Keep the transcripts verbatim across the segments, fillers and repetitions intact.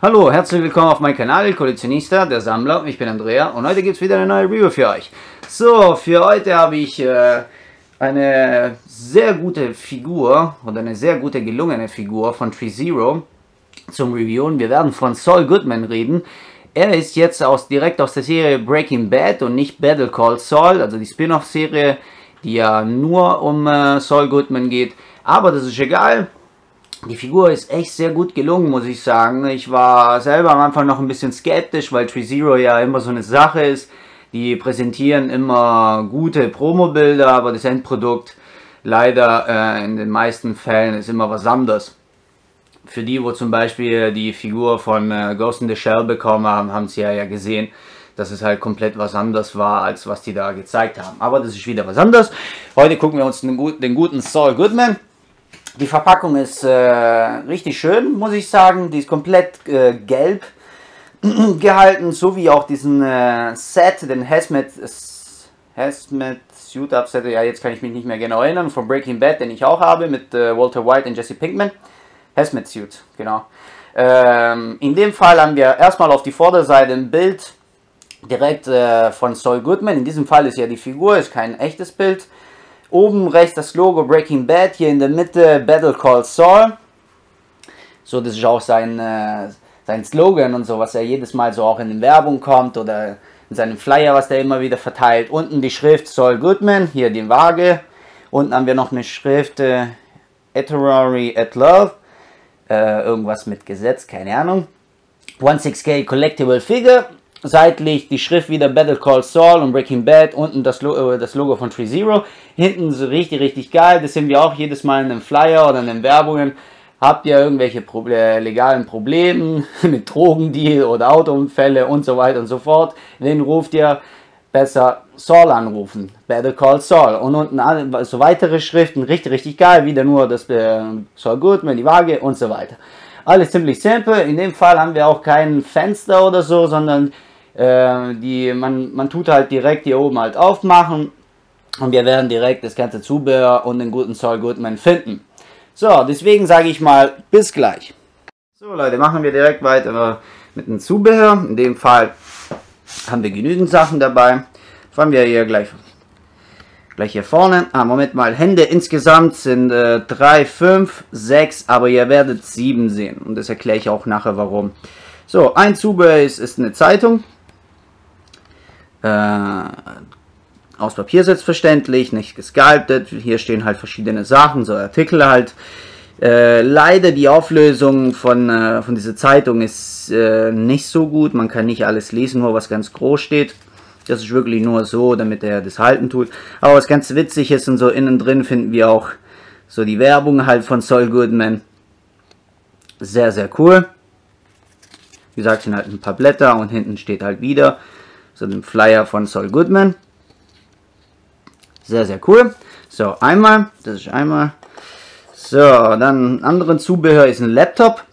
Hallo, herzlich willkommen auf meinem Kanal, El Coleccionista, der Sammler. Ich bin Andrea und heute gibt es wieder eine neue Review für euch. So, für heute habe ich äh, eine sehr gute Figur oder eine sehr gute gelungene Figur von TreeZero zum Reviewen. Wir werden von Saul Goodman reden. Er ist jetzt aus, direkt aus der Serie Breaking Bad und nicht Better Call Saul, also die Spin-off-Serie, die ja nur um äh, Saul Goodman geht. Aber das ist egal. Die Figur ist echt sehr gut gelungen, muss ich sagen. Ich war selber am Anfang noch ein bisschen skeptisch, weil TreeZero ja immer so eine Sache ist. Die präsentieren immer gute Promo-Bilder, aber das Endprodukt leider äh, in den meisten Fällen ist immer was anderes. Für die, wo zum Beispiel die Figur von äh, Ghost in the Shell bekommen haben, haben sie ja, ja gesehen, dass es halt komplett was anderes war, als was die da gezeigt haben. Aber das ist wieder was anderes. Heute gucken wir uns den, den guten Saul Goodman. Die Verpackung ist äh, richtig schön, muss ich sagen. Die ist komplett äh, gelb gehalten, so wie auch diesen äh, Set, den Hazmat Hazmat Suit Upset, ja, jetzt kann ich mich nicht mehr genau erinnern, von Breaking Bad, den ich auch habe, mit äh, Walter White und Jesse Pinkman. Hazmat Suit, genau. Ähm, in dem Fall haben wir erstmal auf die Vorderseite ein Bild direkt äh, von Saul Goodman. In diesem Fall ist ja die Figur, ist kein echtes Bild. Oben rechts das Logo Breaking Bad, hier in der Mitte Better Call Saul. So, das ist auch sein, äh, sein Slogan und so, was er jedes Mal so auch in den Werbung kommt oder in seinem Flyer, was der immer wieder verteilt. Unten die Schrift Saul Goodman, hier die Waage. Unten haben wir noch eine Schrift äh, Eternary at Love. Äh, irgendwas mit Gesetz, keine Ahnung. sechzehn K Collectible Figure. Seitlich die Schrift wieder Better Call Saul und Breaking Bad, unten das, Lo äh, das Logo von TreeZero. Hinten so richtig, richtig geil. Das sehen wir auch jedes Mal in einem Flyer oder in den Werbungen. Habt ihr irgendwelche Pro äh, legalen Probleme mit Drogendeal oder Autounfälle und so weiter und so fort? Wen ruft ihr? Besser Saul anrufen. Better Call Saul. Und unten so weitere Schriften. Richtig, richtig geil. Wieder nur das äh, Saul Goodman, die Waage und so weiter. Alles ziemlich simpel. In dem Fall haben wir auch kein Fenster oder so, sondern äh, die, man, man tut halt direkt hier oben halt aufmachen. Und wir werden direkt das ganze Zubehör und den guten Saul Goodman finden. So, deswegen sage ich mal, bis gleich. So Leute, machen wir direkt weiter mit dem Zubehör. In dem Fall haben wir genügend Sachen dabei. Fangen wir hier gleich, gleich hier vorne. Ah, Moment mal, Hände insgesamt sind äh, drei, fünf, sechs, aber ihr werdet sieben sehen. Und das erkläre ich auch nachher warum. So, ein Zubehör ist, ist eine Zeitung. Äh, aus Papier selbstverständlich, nicht gesculptet. Hier stehen halt verschiedene Sachen, so Artikel halt. Äh, leider die Auflösung von, äh, von dieser Zeitung ist äh, nicht so gut. Man kann nicht alles lesen, nur was ganz groß steht. Das ist wirklich nur so, damit er das halten tut. Aber was ganz witzig ist und so innen drin finden wir auch so die Werbung halt von Saul Goodman. Sehr, sehr cool. Wie gesagt, sind halt ein paar Blätter und hinten steht halt wieder so ein Flyer von Saul Goodman. Sehr, sehr cool. So, einmal, das ist einmal. So, dann anderen Zubehör ist ein Laptop.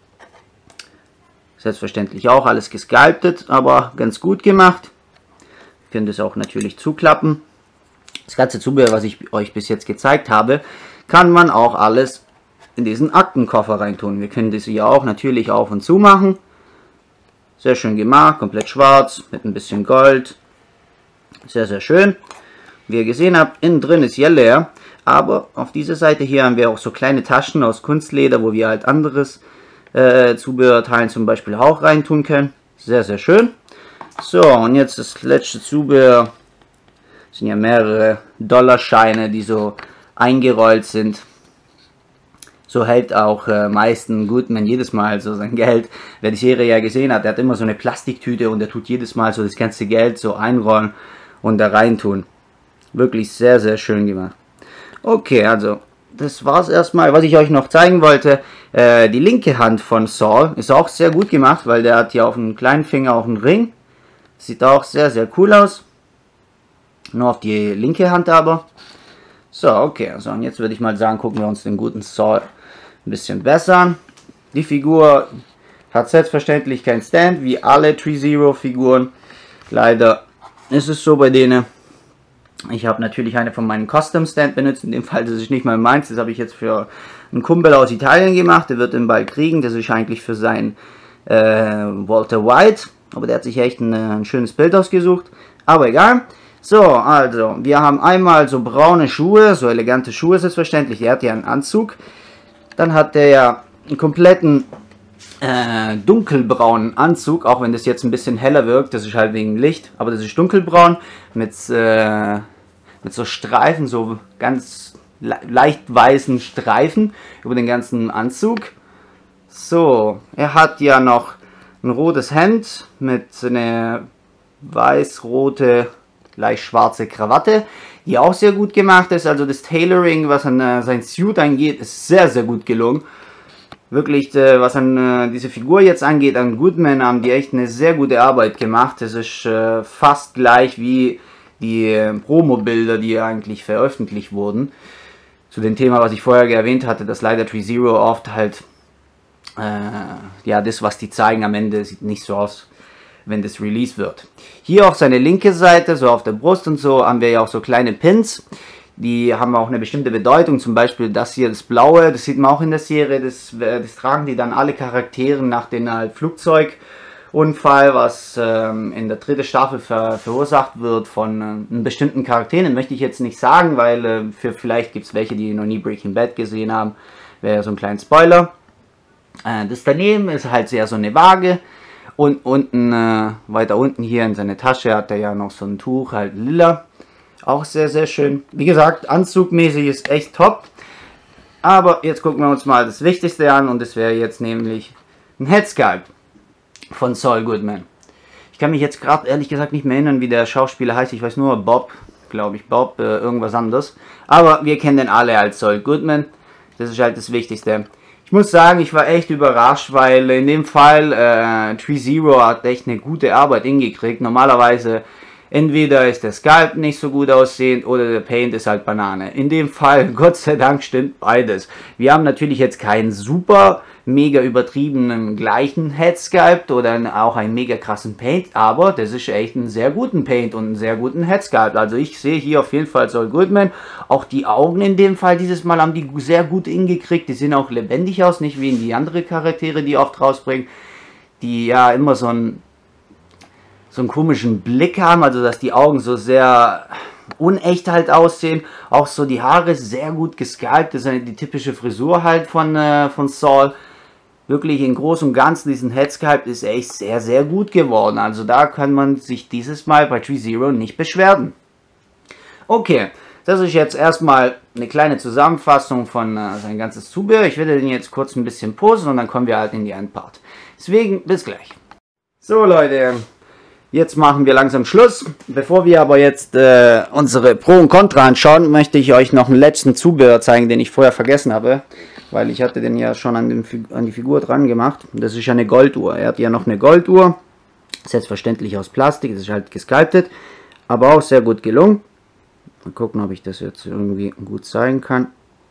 Selbstverständlich auch alles gesculptet, aber ganz gut gemacht. Ihr könnt es auch natürlich zuklappen. Das ganze Zubehör, was ich euch bis jetzt gezeigt habe, kann man auch alles in diesen Aktenkoffer reintun. Wir können das hier auch natürlich auf und zu machen. Sehr schön gemacht, komplett schwarz, mit ein bisschen Gold. Sehr, sehr schön. Wie ihr gesehen habt, innen drin ist ja leer, aber auf dieser Seite hier haben wir auch so kleine Taschen aus Kunstleder, wo wir halt anderes äh, Zubehörteilen zum Beispiel auch reintun können. Sehr, sehr schön. So, und jetzt das letzte Zubehör. Das sind ja mehrere Dollarscheine, die so eingerollt sind. So hält auch äh, meisten Goodman jedes Mal so sein Geld. Wer die Serie ja gesehen hat, der hat immer so eine Plastiktüte und der tut jedes Mal so das ganze Geld so einrollen und da reintun. Wirklich sehr, sehr schön gemacht. Okay, also das war's erstmal. Was ich euch noch zeigen wollte, äh, die linke Hand von Saul ist auch sehr gut gemacht, weil der hat hier auf dem kleinen Finger auch einen Ring. Sieht auch sehr, sehr cool aus. Nur auf die linke Hand aber. So, okay, also und jetzt würde ich mal sagen, gucken wir uns den guten Saul ein bisschen besser an. Die Figur hat selbstverständlich kein Stand, wie alle TreeZero Figuren. Leider ist es so bei denen. Ich habe natürlich eine von meinen Custom Stand benutzt, in dem Fall, das ist nicht mal meins, das habe ich jetzt für einen Kumpel aus Italien gemacht, der wird den bald kriegen, das ist eigentlich für sein äh, Walter White. Aber der hat sich echt ein, ein schönes Bild ausgesucht. Aber egal. So, also, wir haben einmal so braune Schuhe, so elegante Schuhe selbstverständlich. Er hat ja einen Anzug. Dann hat er ja einen kompletten äh, dunkelbraunen Anzug, auch wenn das jetzt ein bisschen heller wirkt. Das ist halt wegen Licht, aber das ist dunkelbraun mit, äh, mit so Streifen, so ganz le leicht weißen Streifen über den ganzen Anzug. So, er hat ja noch ein rotes Hemd mit einer weiß-rote, leicht schwarze Krawatte, die auch sehr gut gemacht ist. Also das Tailoring, was an äh, sein Suit angeht, ist sehr, sehr gut gelungen. Wirklich, äh, was an äh, diese Figur jetzt angeht, an Goodman, haben die echt eine sehr gute Arbeit gemacht. Das ist äh, fast gleich wie die äh, Promo-Bilder, die eigentlich veröffentlicht wurden. Zu dem Thema, was ich vorher erwähnt hatte, dass leider TreeZero oft halt Äh, ja, das, was die zeigen am Ende, sieht nicht so aus, wenn das Release wird. Hier auf seine linke Seite, so auf der Brust und so, haben wir ja auch so kleine Pins. Die haben auch eine bestimmte Bedeutung, zum Beispiel das hier, das blaue, das sieht man auch in der Serie, das, das tragen die dann alle Charaktere nach dem halt Flugzeugunfall, was ähm, in der dritten Staffel ver verursacht wird von äh, einem bestimmten Charakteren. Den möchte ich jetzt nicht sagen, weil äh, für vielleicht gibt es welche, die noch nie Breaking Bad gesehen haben, wäre ja so ein kleiner Spoiler. Das daneben ist halt sehr so eine Waage und unten, äh, weiter unten hier in seine Tasche hat er ja noch so ein Tuch, halt lila, auch sehr sehr schön. Wie gesagt, anzugmäßig ist echt top, aber jetzt gucken wir uns mal das Wichtigste an und das wäre jetzt nämlich ein Headsculpt von Saul Goodman. Ich kann mich jetzt gerade ehrlich gesagt nicht mehr erinnern, wie der Schauspieler heißt, ich weiß nur Bob, glaube ich, Bob, äh, irgendwas anderes, aber wir kennen den alle als Saul Goodman, das ist halt das Wichtigste. Ich muss sagen, ich war echt überrascht, weil in dem Fall äh, TreeZero hat echt eine gute Arbeit hingekriegt. Normalerweise entweder ist der Sculpt nicht so gut aussehend oder der Paint ist halt Banane. In dem Fall, Gott sei Dank, stimmt beides. Wir haben natürlich jetzt keinen super mega übertriebenen gleichen Head Sculpt oder auch einen mega krassen Paint, aber das ist echt einen sehr guten Paint und einen sehr guten Head Sculpt. Also ich sehe hier auf jeden Fall Saul Goodman. Auch die Augen in dem Fall dieses Mal haben die sehr gut hingekriegt. Die sehen auch lebendig aus, nicht wie in die anderen Charaktere, die oft rausbringen, die ja immer so einen so einen komischen Blick haben, also dass die Augen so sehr unecht halt aussehen. Auch so die Haare sehr gut gesculpt, das ist die typische Frisur halt von, äh, von Saul. Wirklich in Groß und Ganzen, diesen Head Sculpt ist echt sehr, sehr gut geworden. Also da kann man sich dieses Mal bei TreeZero nicht beschweren. Okay, das ist jetzt erstmal eine kleine Zusammenfassung von äh, sein ganzes Zubehör. Ich werde den jetzt kurz ein bisschen posen und dann kommen wir halt in die Endpart. Deswegen, bis gleich. So Leute, jetzt machen wir langsam Schluss. Bevor wir aber jetzt äh, unsere Pro und Contra anschauen, möchte ich euch noch einen letzten Zubehör zeigen, den ich vorher vergessen habe. Weil ich hatte den ja schon an, den, an die Figur dran gemacht. Das ist ja eine Golduhr. Er hat ja noch eine Golduhr. Selbstverständlich aus Plastik. Das ist halt gesculptet. Aber auch sehr gut gelungen. Mal gucken, ob ich das jetzt irgendwie gut zeigen kann.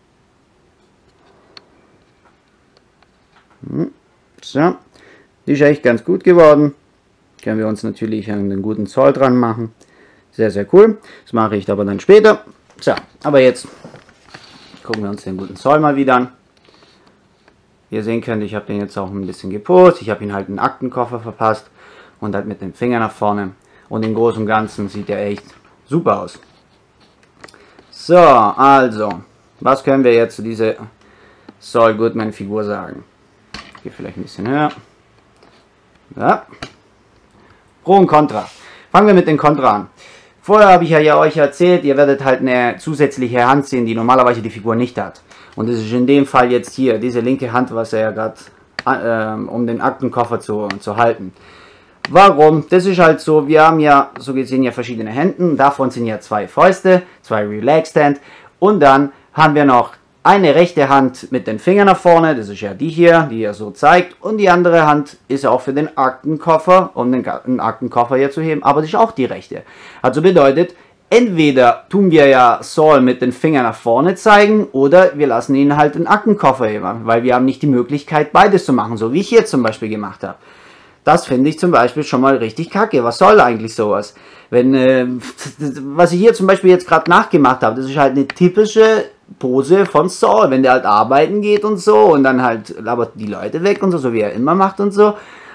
So. Die ist echt ganz gut geworden. Können wir uns natürlich einen guten Zoll dran machen. Sehr, sehr cool. Das mache ich aber dann später. So, aber jetzt gucken wir uns den guten Zoll mal wieder an. Wie ihr sehen könnt, ich habe den jetzt auch ein bisschen gepost. Ich habe ihn halt einen Aktenkoffer verpasst und halt mit dem Finger nach vorne. Und im Großen und Ganzen sieht er echt super aus. So, also, was können wir jetzt zu dieser Saul Goodman Figur sagen? Ich gehe vielleicht ein bisschen höher. Ja. Pro und Contra. Fangen wir mit den Contra an. Vorher habe ich ja euch erzählt, ihr werdet halt eine zusätzliche Hand sehen, die normalerweise die Figur nicht hat. Und das ist in dem Fall jetzt hier, diese linke Hand, was er ja gerade, äh, um den Aktenkoffer zu, zu halten. Warum? Das ist halt so, wir haben ja, so gesehen, ja verschiedene Hände. Davon sind ja zwei Fäuste, zwei Relaxed Hand. Und dann haben wir noch eine rechte Hand mit den Fingern nach vorne, das ist ja die hier, die er so zeigt. Und die andere Hand ist auch für den Aktenkoffer, um den, den Aktenkoffer hier zu heben, aber das ist auch die rechte. Also bedeutet, entweder tun wir ja Saul mit den Fingern nach vorne zeigen oder wir lassen ihn halt den Aktenkoffer heben, weil wir haben nicht die Möglichkeit beides zu machen, so wie ich hier zum Beispiel gemacht habe. Das finde ich zum Beispiel schon mal richtig kacke. Was soll eigentlich sowas? Wenn, äh, was ich hier zum Beispiel jetzt gerade nachgemacht habe, das ist halt eine typische Pose von Saul, wenn der halt arbeiten geht und so und dann halt labert die Leute weg und so, so wie er immer macht und so.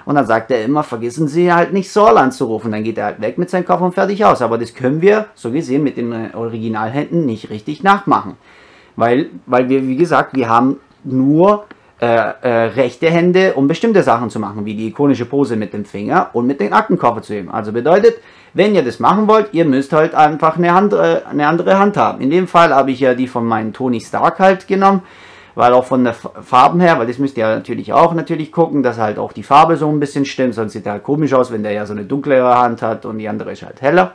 Und dann sagt er immer, vergessen Sie halt nicht Saul anzurufen. Dann geht er halt weg mit seinem Koffer und fertig aus. Aber das können wir, so gesehen, mit den Originalhänden nicht richtig nachmachen. Weil, weil wir, wie gesagt, wir haben nur äh, äh, rechte Hände, um bestimmte Sachen zu machen, wie die ikonische Pose mit dem Finger und mit dem Aktenkoffer zu heben. Also bedeutet, wenn ihr das machen wollt, ihr müsst halt einfach eine, Hand, äh, eine andere Hand haben. In dem Fall habe ich ja die von meinem Tony Stark halt genommen, weil auch von der Farben her, weil das müsst ihr natürlich auch natürlich gucken, dass halt auch die Farbe so ein bisschen stimmt, sonst sieht er halt komisch aus, wenn der ja so eine dunklere Hand hat und die andere ist halt heller.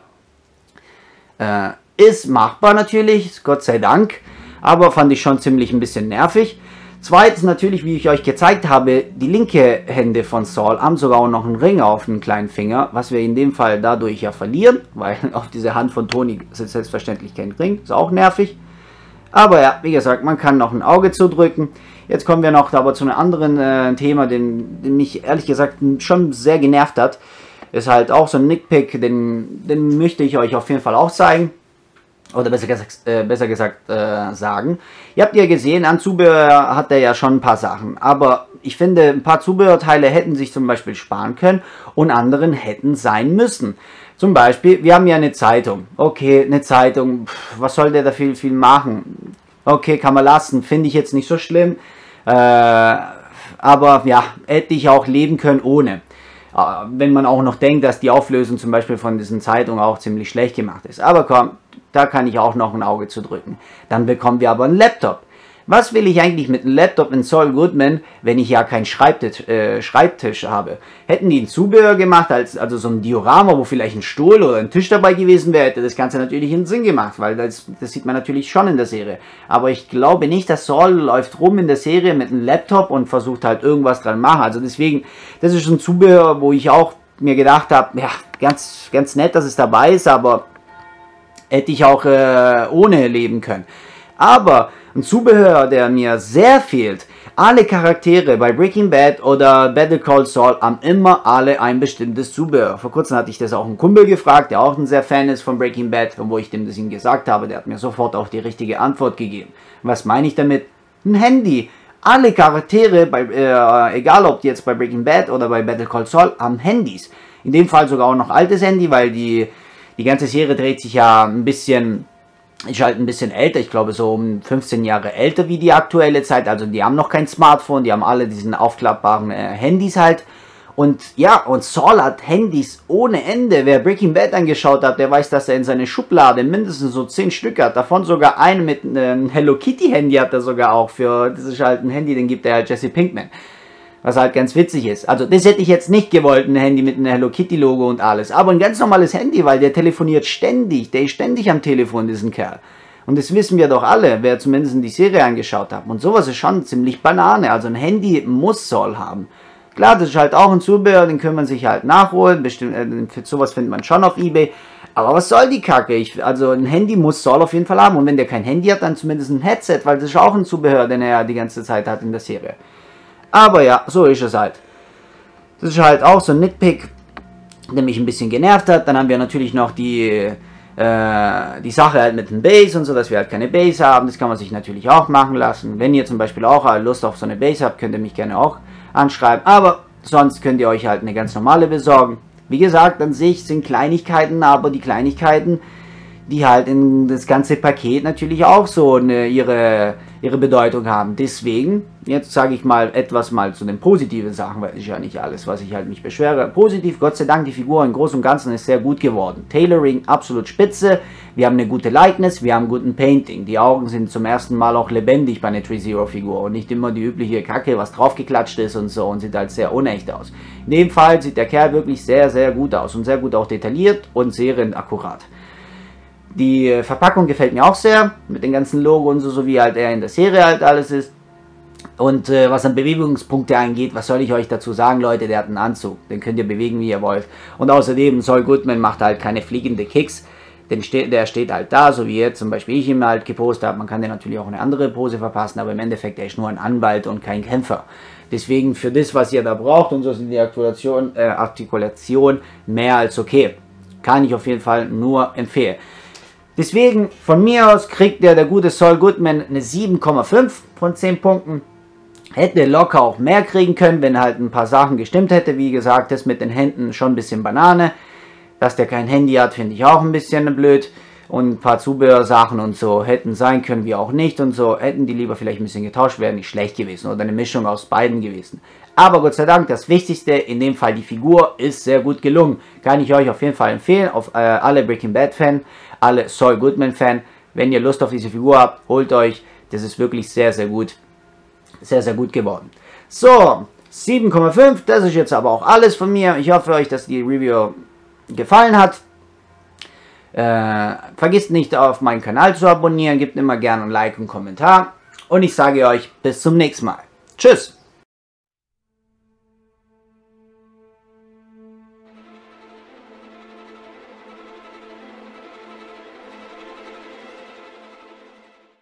Äh, ist machbar natürlich, Gott sei Dank, aber fand ich schon ziemlich ein bisschen nervig. Zweitens natürlich, wie ich euch gezeigt habe, die linke Hände von Saul haben sogar auch noch einen Ring auf den kleinen Finger, was wir in dem Fall dadurch ja verlieren, weil auf dieser Hand von Tony sitzt selbstverständlich kein Ring, ist auch nervig. Aber ja, wie gesagt, man kann noch ein Auge zudrücken. Jetzt kommen wir noch aber zu einem anderen äh, Thema, den, den mich ehrlich gesagt schon sehr genervt hat. Ist halt auch so ein Nickpick, den, den möchte ich euch auf jeden Fall auch zeigen. Oder besser gesagt, äh, besser gesagt äh, sagen. Ihr habt ja gesehen, an Zubehör hat er ja schon ein paar Sachen. Aber ich finde, ein paar Zubehörteile hätten sich zum Beispiel sparen können und anderen hätten sein müssen. Zum Beispiel, wir haben ja eine Zeitung. Okay, eine Zeitung, pff, was soll der da viel, viel machen? Okay, kann man lassen, finde ich jetzt nicht so schlimm. Äh, aber ja, hätte ich auch leben können ohne. Äh, wenn man auch noch denkt, dass die Auflösung zum Beispiel von diesen Zeitungen auch ziemlich schlecht gemacht ist. Aber komm, da kann ich auch noch ein Auge zu drücken. Dann bekommen wir aber einen Laptop. Was will ich eigentlich mit einem Laptop in Saul Goodman, wenn ich ja keinen Schreibtisch, äh, Schreibtisch habe? Hätten die ein Zubehör gemacht, als, also so ein Diorama, wo vielleicht ein Stuhl oder ein Tisch dabei gewesen wäre, hätte das Ganze natürlich einen Sinn gemacht, weil das, das sieht man natürlich schon in der Serie. Aber ich glaube nicht, dass Saul läuft rum in der Serie mit einem Laptop und versucht halt irgendwas dran machen. Also deswegen, das ist ein Zubehör, wo ich auch mir gedacht habe, ja, ganz, ganz nett, dass es dabei ist, aber hätte ich auch äh, ohne leben können. Aber ein Zubehör, der mir sehr fehlt, alle Charaktere bei Breaking Bad oder Better Call Saul haben immer alle ein bestimmtes Zubehör. Vor kurzem hatte ich das auch einen Kumpel gefragt, der auch ein sehr Fan ist von Breaking Bad, und wo ich dem das ihm gesagt habe, der hat mir sofort auch die richtige Antwort gegeben. Was meine ich damit? Ein Handy. Alle Charaktere, bei, äh, egal ob die jetzt bei Breaking Bad oder bei Better Call Saul, haben Handys. In dem Fall sogar auch noch altes Handy, weil die, die ganze Serie dreht sich ja ein bisschen... ist halt ein bisschen älter, ich glaube so um fünfzehn Jahre älter wie die aktuelle Zeit, also die haben noch kein Smartphone, die haben alle diesen aufklappbaren äh, Handys halt. Und ja, und Saul hat Handys ohne Ende. Wer Breaking Bad angeschaut hat, der weiß, dass er in seine Schublade mindestens so zehn Stück hat. Davon sogar einen mit einem Hello Kitty Handy hat er sogar auch. Für, das ist halt ein Handy, den gibt er halt Jesse Pinkman. Was halt ganz witzig ist. Also das hätte ich jetzt nicht gewollt, ein Handy mit einem Hello Kitty Logo und alles. Aber ein ganz normales Handy, weil der telefoniert ständig. Der ist ständig am Telefon, diesen Kerl. Und das wissen wir doch alle, wer zumindest die Serie angeschaut hat. Und sowas ist schon ziemlich Banane. Also ein Handy muss Saul haben. Klar, das ist halt auch ein Zubehör, den kann man sich halt nachholen. Bestimmt, äh, für sowas findet man schon auf eBay. Aber was soll die Kacke? Ich, also ein Handy muss Saul auf jeden Fall haben. Und wenn der kein Handy hat, dann zumindest ein Headset, weil das ist auch ein Zubehör, den er ja die ganze Zeit hat in der Serie. Aber ja, so ist es halt. Das ist halt auch so ein Nitpick, der mich ein bisschen genervt hat. Dann haben wir natürlich noch die, äh, die Sache halt mit dem Base und so, dass wir halt keine Base haben. Das kann man sich natürlich auch machen lassen. Wenn ihr zum Beispiel auch Lust auf so eine Base habt, könnt ihr mich gerne auch anschreiben. Aber sonst könnt ihr euch halt eine ganz normale besorgen. Wie gesagt, an sich sind Kleinigkeiten, aber die Kleinigkeiten, die halt in das ganze Paket natürlich auch so eine, ihre, ihre Bedeutung haben. Deswegen, jetzt sage ich mal etwas mal zu den positiven Sachen, weil es ist ja nicht alles, was ich halt mich beschwere. Positiv, Gott sei Dank, die Figur im Großen und Ganzen ist sehr gut geworden. Tailoring absolut spitze, wir haben eine gute Likeness, wir haben guten Painting. Die Augen sind zum ersten Mal auch lebendig bei einer Tree-Zero-Figur und nicht immer die übliche Kacke, was draufgeklatscht ist und so, und sieht halt sehr unecht aus. In dem Fall sieht der Kerl wirklich sehr, sehr gut aus und sehr gut auch detailliert und sehr akkurat. Die Verpackung gefällt mir auch sehr, mit den ganzen Logo und so, so wie halt er in der Serie halt alles ist. Und äh, was an Bewegungspunkte angeht, was soll ich euch dazu sagen, Leute, der hat einen Anzug, den könnt ihr bewegen, wie ihr wollt. Und außerdem, Saul Goodman macht halt keine fliegende Kicks, den steht, der steht halt da, so wie jetzt zum Beispiel ich ihm halt gepostet habe. Man kann den natürlich auch eine andere Pose verpassen, aber im Endeffekt, er ist nur ein Anwalt und kein Kämpfer. Deswegen für das, was ihr da braucht und so, sind die Artikulation, äh, Artikulation mehr als okay. Kann ich auf jeden Fall nur empfehlen. Deswegen, von mir aus kriegt der, der gute Saul Goodman eine sieben Komma fünf von zehn Punkten. Hätte locker auch mehr kriegen können, wenn halt ein paar Sachen gestimmt hätte. Wie gesagt, das mit den Händen schon ein bisschen Banane. Dass der kein Handy hat, finde ich auch ein bisschen blöd. Und ein paar Zubehörsachen und so hätten sein können, wie auch nicht und so. Hätten die lieber vielleicht ein bisschen getauscht, wäre nicht schlecht gewesen. Oder eine Mischung aus beiden gewesen. Aber Gott sei Dank, das Wichtigste, in dem Fall die Figur, ist sehr gut gelungen. Kann ich euch auf jeden Fall empfehlen. Auf äh, alle Breaking Bad Fan, alle Saul Goodman Fan. Wenn ihr Lust auf diese Figur habt, holt euch. Das ist wirklich sehr, sehr gut. Sehr, sehr gut geworden. So, sieben Komma fünf. Das ist jetzt aber auch alles von mir. Ich hoffe euch, dass die Review gefallen hat. Äh, vergisst nicht, auf meinen Kanal zu abonnieren. Gebt immer gerne ein Like und einen Kommentar. Und ich sage euch bis zum nächsten Mal. Tschüss.